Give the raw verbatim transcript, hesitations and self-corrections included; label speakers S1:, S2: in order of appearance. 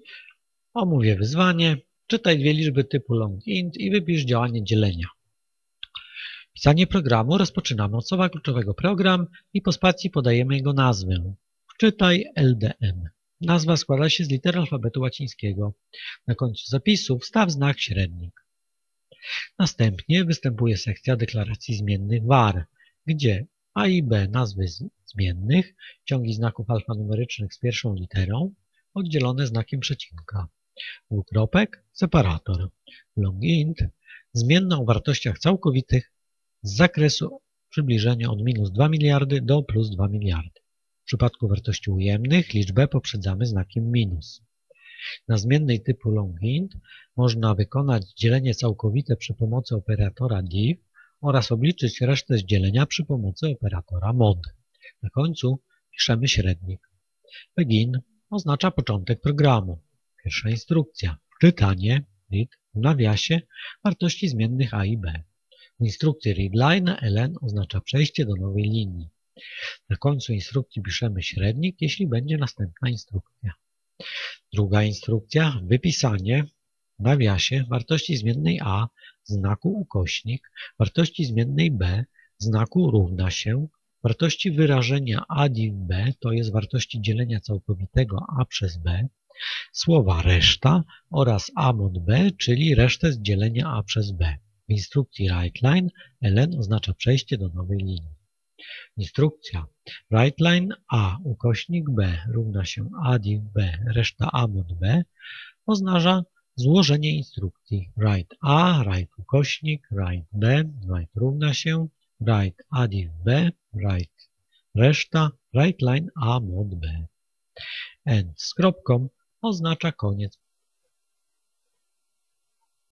S1: Omówię wyzwanie. Czytaj dwie liczby typu longInt i wypisz działanie dzielenia. Pisanie programu rozpoczynamy od słowa kluczowego program i po spacji podajemy jego nazwę. Wczytaj L D N. Nazwa składa się z liter alfabetu łacińskiego. Na końcu zapisu wstaw znak średnik. Następnie występuje sekcja deklaracji zmiennych var, gdzie a i b nazwy zmiennych, ciągi znaków alfanumerycznych z pierwszą literą, oddzielone znakiem przecinka. Dwukropek, separator. Longint, zmienna o wartościach całkowitych z zakresu przybliżenia od minus dwa miliardy do plus dwa miliardy. W przypadku wartości ujemnych liczbę poprzedzamy znakiem minus. Na zmiennej typu longInt można wykonać dzielenie całkowite przy pomocy operatora div oraz obliczyć resztę z dzielenia przy pomocy operatora mod. Na końcu piszemy średnik. Begin oznacza początek programu. Pierwsza instrukcja. Wczytanie, read, w nawiasie wartości zmiennych a i b. W instrukcji readline ln oznacza przejście do nowej linii. Na końcu instrukcji piszemy średnik, jeśli będzie następna instrukcja. Druga instrukcja. Wypisanie w nawiasie wartości zmiennej a znaku ukośnik, wartości zmiennej b znaku równa się, wartości wyrażenia a div b, to jest wartości dzielenia całkowitego a przez b, słowa reszta oraz a mod b, czyli resztę z dzielenia a przez b. W instrukcji writeline ln oznacza przejście do nowej linii. Instrukcja writeline a ukośnik b równa się a div b reszta a mod b oznacza złożenie instrukcji write a, write ukośnik, write b, write równa się, write a div b, write reszta, writeline a mod b. End z kropką oznacza koniec